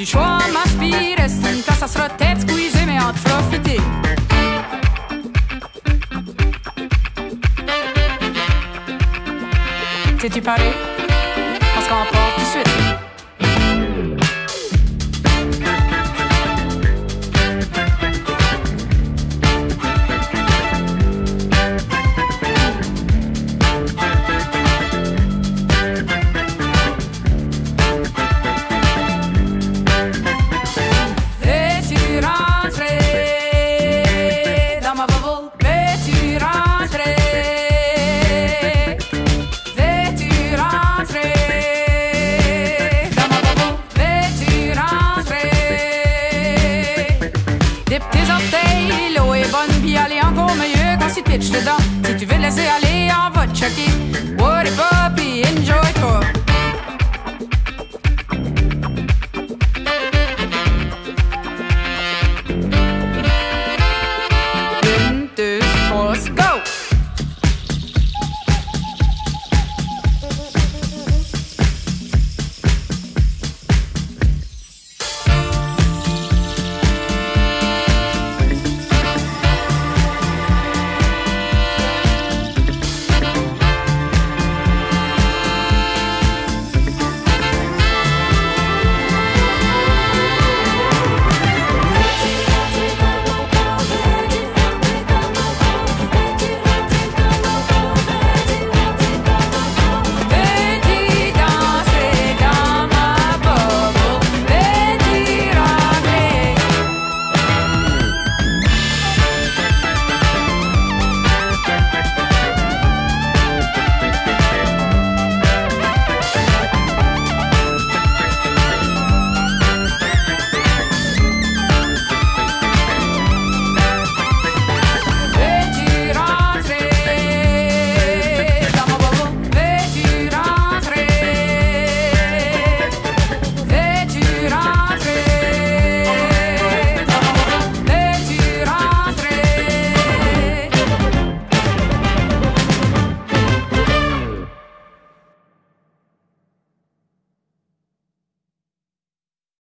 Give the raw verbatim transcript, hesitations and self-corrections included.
choix m'aspire, est une place à se tête squeezer mais en te profiter. T'es-tu paré? Parce qu'on part tout de suite. Tes orteils, l'eau est bonne, puis elle est encore meilleure quand tu te pitches dedans. Si tu veux laisser aller